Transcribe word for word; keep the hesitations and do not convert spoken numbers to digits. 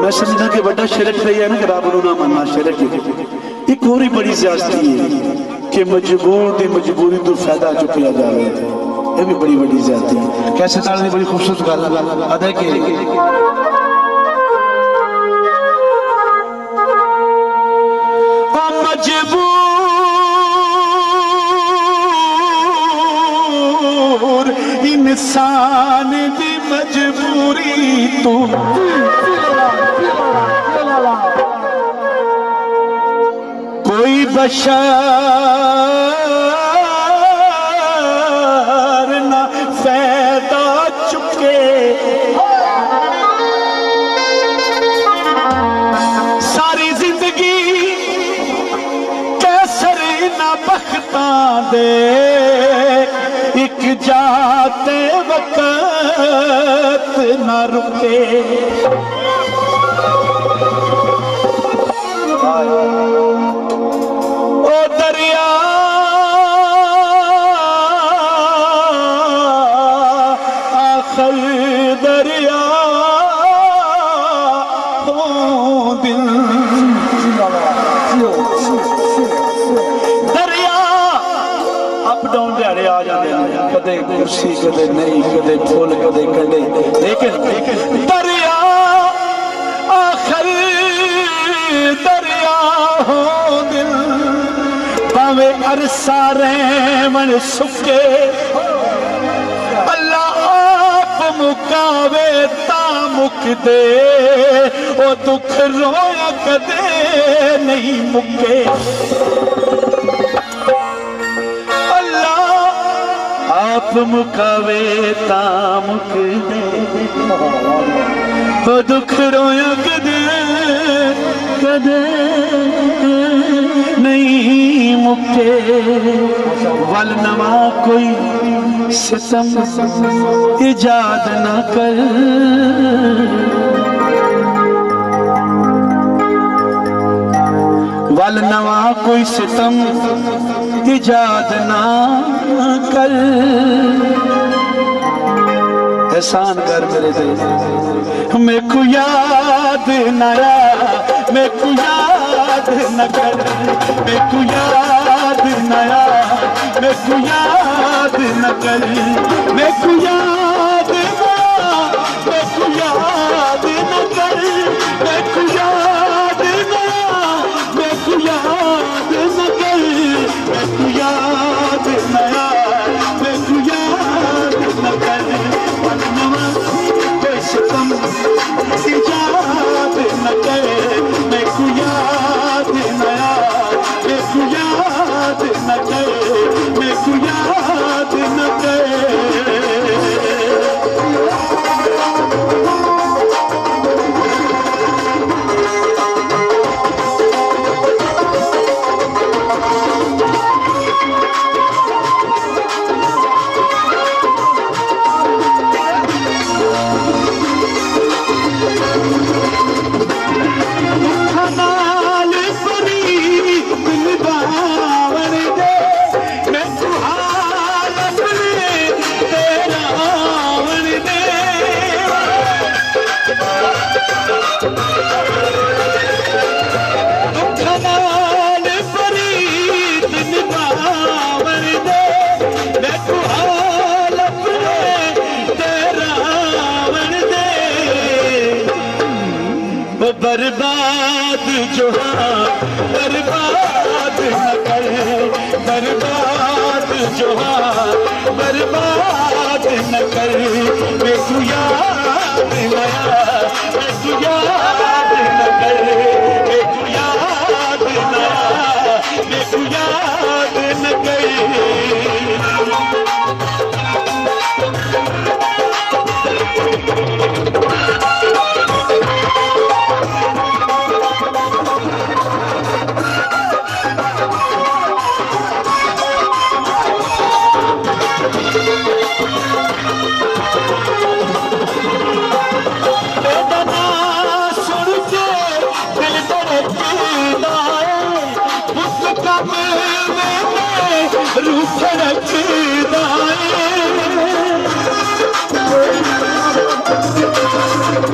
मैं समझा कि बड़ा शिरक है ना कि रब नूं ना मनना शिरक है। एक और ही बड़ी ज्यादती है कि मजबूर की मजबूरी तो फायदा चुकिया जाए, ये भी बड़ी बड़ी ज्यादती है। कैसे ताल बड़ी खूबसूरत गल अदा कि मजबूर इंसान की मजबूरी तू कोई बशर ना फायदा चुके, सारी जिंदगी कैसर ना बख्ता दे, एक जाते वक्त ना रुके। ओ दरिया आखिर दरिया हो दिल, दरिया अप डाउन दिहाड़े आ जाते हैं, कदे कुर्सी कदे नहीं, कदे फुल कदे कंडे, लेकिन दरिया आखिर दरिया हो दिल, भावे अरसा रहमन सुके, अल्लाह आप मुकावे ता मुक दे, ओ दुख रोया कदे नहीं मुके। अल्लाह आप मुकावे ता मुक दे, ओ दुख रोया कदे कदे नहीं मुके। वल नवा कोई सितम इजाद ना कर, वल नवा कोई सितम इजाद ना कर, एहसान कर मेरे दिल मेरे को याद नया, मेरे को याद न कर, मेरे को याद नया, मेरे को याद न कर, मेरे को याद नया, मेरे को याद न कर, मेरे को याद नया, मेरे को याद न कर, मेरे को याद नया, मेरे को याद न कर, वरना कोई सितम इजाद न करे, मैं को याद नया, मैं को याद न करे, मैं को याद न करे। बर्बाद जो बर्बाद न कर, बर्बाद जो बर्बाद न कर, मैं को याद नया, मैं को याद न कर, मैं को याद नया, मैं को याद न कर। रूप रखदा है